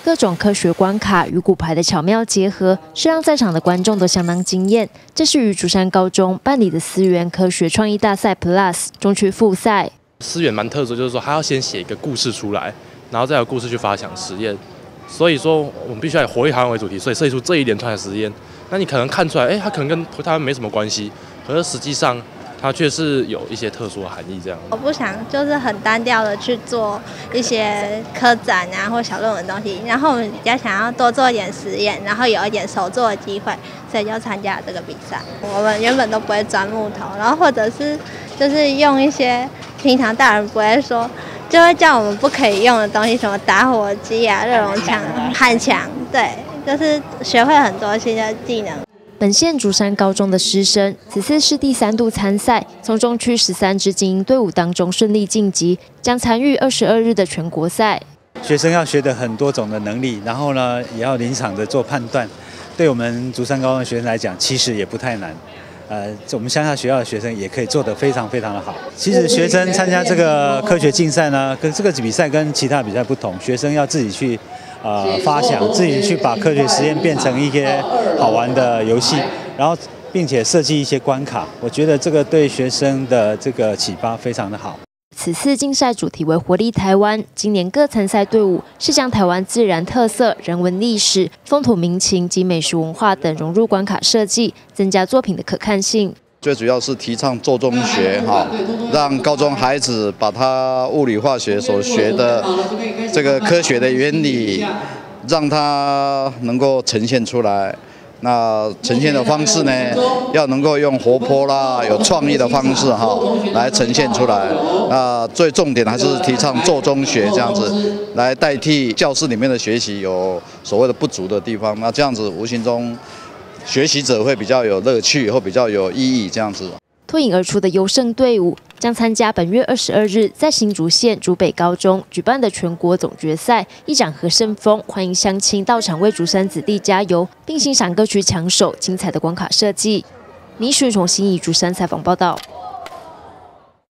各种科学关卡与骨牌的巧妙结合，是让在场的观众都相当惊艳。这是与竹山高中办理的思源科学创意大赛 Plus 中区复赛。 思源蛮特殊，就是说他要先写一个故事出来，然后再有故事去发想实验。所以说我们必须要以活力台湾为主题，所以设计出这一连串的实验。那你可能看出来，它可能跟台湾没什么关系，可是实际上它却是有一些特殊的含义。这样， 我不想就是很单调的去做一些科展啊或小论文的东西，然后我们比较想要多做一点实验，然后有一点手作的机会，所以就参加了这个比赛。我们原本都不会钻木头，然后或者是就是用一些平常大人不会说，就会叫我们不可以用的东西，什么打火机啊、热熔枪、焊墙，对，就是学会很多新的技能。 本县竹山高中的师生，此次是第3度参赛，从中区13支精英队伍当中顺利晋级，将参与22日的全国赛。 学生要学的很多种的能力，然后呢，也要临场的做判断。对我们竹山高中的学生来讲，其实也不太难。我们乡下学校的学生也可以做得非常非常的好。其实学生参加这个科学竞赛呢，跟这个比赛跟其他比赛不同，学生要自己去发想，自己去把科学实验变成一些好玩的游戏，然后并且设计一些关卡。我觉得这个对学生的这个启发非常的好。 此次竞赛主题为活力台湾，今年各参赛队伍是将台湾自然特色、人文历史、风土民情及美食文化等融入关卡设计，增加作品的可看性。 最主要是提倡做中学，让高中孩子把他物理化学所学的这个科学的原理，让他能够呈现出来。那呈现的方式呢，要能够用活泼啦、有创意的方式来呈现出来。那最重点还是提倡做中学这样子，来代替教室里面的学习有所谓的不足的地方。那这样子无形中，学习者会比较有乐趣，或比较有意义这样子。 脱颖而出的优胜队伍将参加本月22日在新竹县竹北高中举办的全国总决赛，一展和胜风，欢迎乡亲到场为竹山子弟加油，并欣赏歌曲抢手精彩的关卡设计。倪寻从新义竹山采访报道。